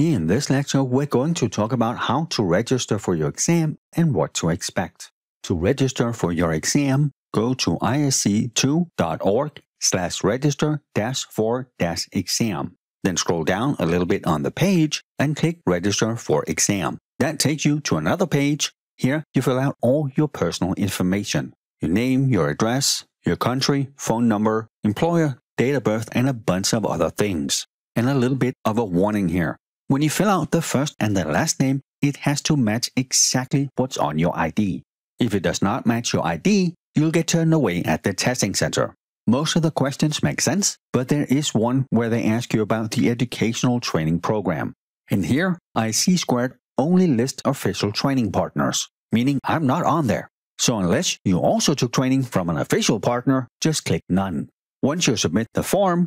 In this lecture, we're going to talk about how to register for your exam and what to expect. To register for your exam, go to itsc2.org/register-for-exam. Then scroll down a little bit on the page and click Register for Exam. That takes you to another page. Here, you fill out all your personal information. Your name, your address, your country, phone number, employer, date of birth, and a bunch of other things. And a little bit of a warning here. When you fill out the first and the last name, it has to match exactly what's on your ID. If it does not match your ID, you'll get turned away at the testing center. Most of the questions make sense, but there is one where they ask you about the educational training program. And here, 𝗖𝗍 only lists official training partners, meaning I'm not on there. So unless you also took training from an official partner, just click None. Once you submit the form,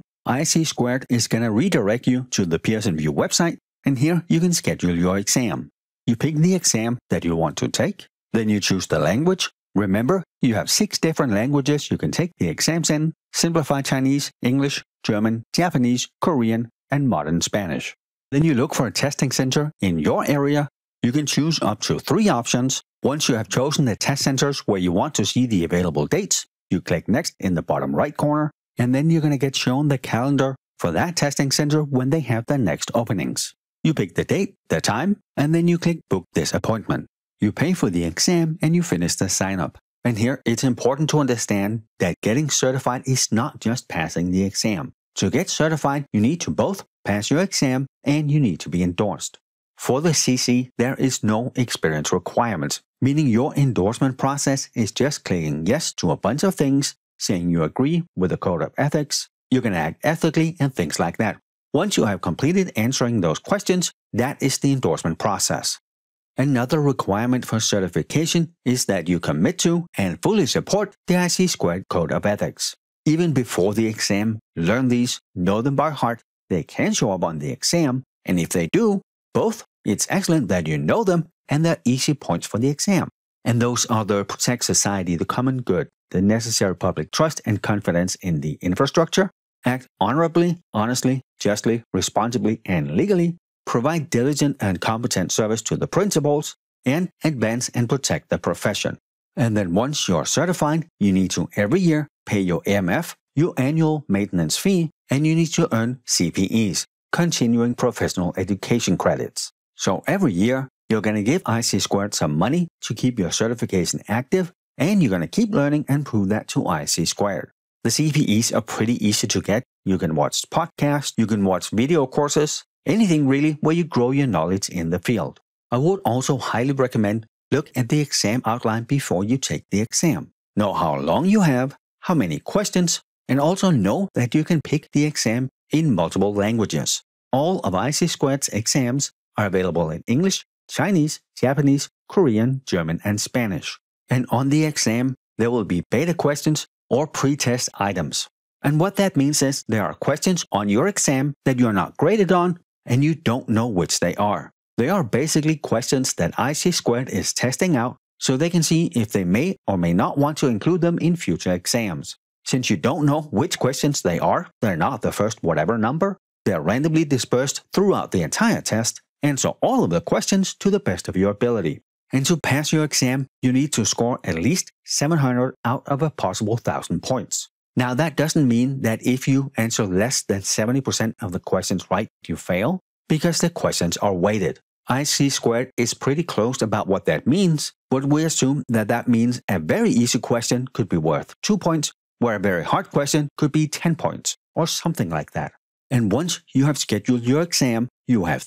𝗖𝗍 is going to redirect you to the Pearson VUE website, and here you can schedule your exam. You pick the exam that you want to take, then you choose the language. Remember, you have 6 different languages you can take the exams in: Simplified Chinese, English, German, Japanese, Korean, and Modern Spanish. Then you look for a testing center in your area. You can choose up to 3 options. Once you have chosen the test centers where you want to see the available dates, you click Next in the bottom right corner, and then you're going to get shown the calendar for that testing center when they have the next openings. You pick the date, the time, and then you click Book this appointment. You pay for the exam and you finish the sign-up. And here it's important to understand that getting certified is not just passing the exam. To get certified, you need to both pass your exam and you need to be endorsed. For the CC, there is no experience requirement, meaning your endorsement process is just clicking yes to a bunch of things, saying you agree with the code of ethics, you can act ethically, and things like that. Once you have completed answering those questions, that is the endorsement process. Another requirement for certification is that you commit to and fully support the 𝗖𝗍 code of ethics. Even before the exam, learn these, know them by heart. They can show up on the exam, and if they do, both, it's excellent that you know them and they're easy points for the exam. And those are the protect society, the common good, the necessary public trust and confidence in the infrastructure, act honorably, honestly, justly, responsibly, and legally, provide diligent and competent service to the principals, and advance and protect the profession. And then once you're certified, you need to every year pay your AMF, your annual maintenance fee, and you need to earn CPEs, continuing professional education credits. So every year, you're going to give 𝗖𝗍 some money to keep your certification active, and you're going to keep learning and prove that to 𝗖𝗍. The CPEs are pretty easy to get. You can watch podcasts, you can watch video courses, anything really where you grow your knowledge in the field. I would also highly recommend look at the exam outline before you take the exam. Know how long you have, how many questions, and also know that you can pick the exam in multiple languages. All of 𝗖𝗍's exams are available in English, Chinese, Japanese, Korean, German, and Spanish. And on the exam, there will be beta questions or pre-test items. And what that means is there are questions on your exam that you're not graded on and you don't know which they are. They are basically questions that 𝗖𝗍 is testing out so they can see if they may or may not want to include them in future exams. Since you don't know which questions they are, they're not the first whatever number, they're randomly dispersed throughout the entire test. Answer all of the questions to the best of your ability. And to pass your exam, you need to score at least 700 out of a possible 1,000 points. Now that doesn't mean that if you answer less than 70% of the questions right, you fail, because the questions are weighted. 𝗖𝗍 is pretty close about what that means, but we assume that that means a very easy question could be worth 2 points, where a very hard question could be 10 points, or something like that. And once you have scheduled your exam, you have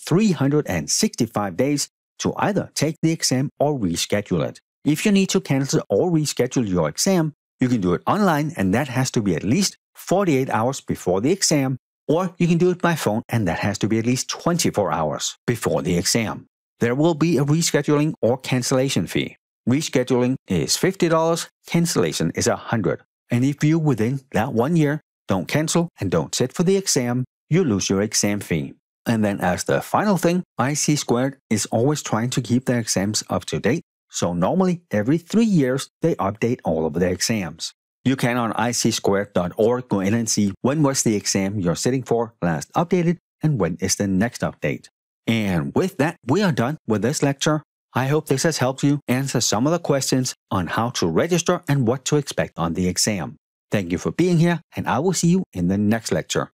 365 days to either take the exam or reschedule it. If you need to cancel or reschedule your exam, you can do it online, and that has to be at least 48 hours before the exam, or you can do it by phone, and that has to be at least 24 hours before the exam. There will be a rescheduling or cancellation fee. Rescheduling is $50, cancellation is $100. And if you, within that 1 year, don't cancel and don't sit for the exam, you lose your exam fee. And then as the final thing, 𝗖𝗍 is always trying to keep their exams up to date, so normally every 3 years they update all of their exams. You can on 𝗖𝗍.org go in and see when was the exam you're sitting for last updated and when is the next update. And with that, we are done with this lecture. I hope this has helped you answer some of the questions on how to register and what to expect on the exam. Thank you for being here, and I will see you in the next lecture.